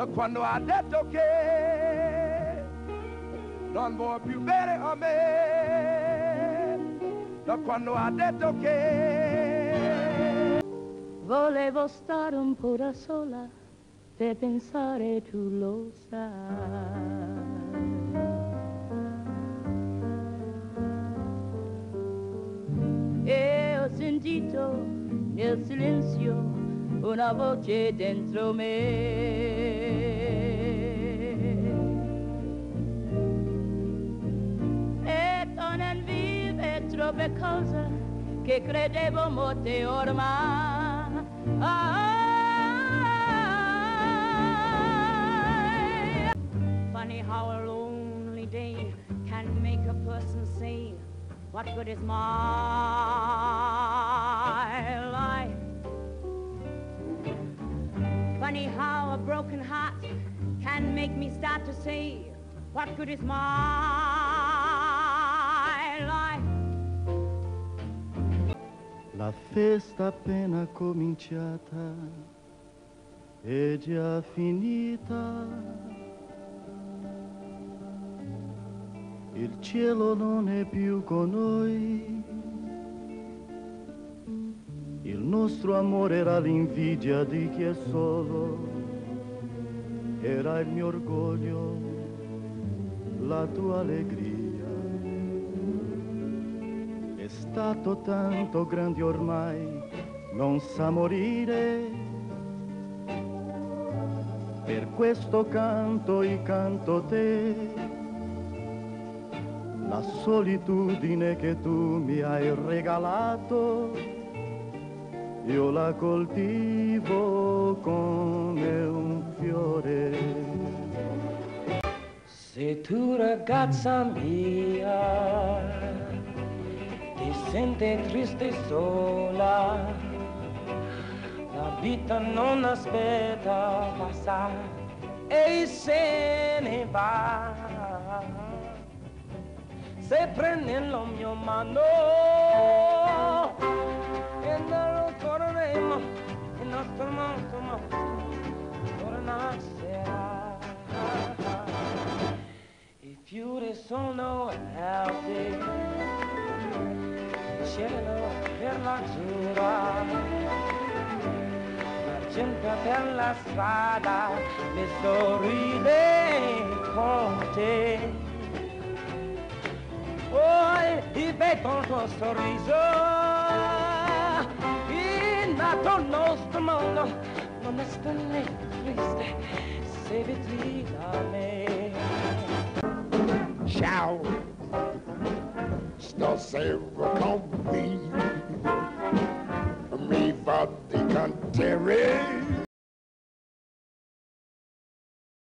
quando ha detto che non vuoi più bene a me, da quando ha detto che volevo stare un po' da sola per pensare, tu lo sai. E ho sentito nel silenzio una voce dentro me. E non vive troppe cose che credevo morte ormai. Funny how a lonely day can make a person say, what good is my life? Funny how a broken heart can make me start to say, what good is my life? La festa appena cominciata è già finita. Il cielo non è più con noi. Il nostro amore era l'invidia di chi è solo. Era il mio orgoglio, la tua allegria. È stato tanto grande ormai, non sa morire. Per questo canto io canto te, la solitudine che tu mi hai regalato, io la coltivo come un fiore. Se tu ragazza mia ti senti triste e sola, la vita non aspetta passare e se ne va. Se prendi la mia mano e non torneremo, il nostro mondo tornerà. I fiori sono alti, il cielo per la giura, la gente per la strada mi sorride con te. Poi vedo il tuo sorriso, il nato nostro mondo non è né triste se vedi da me. Ciao, stasera con me va di cantare.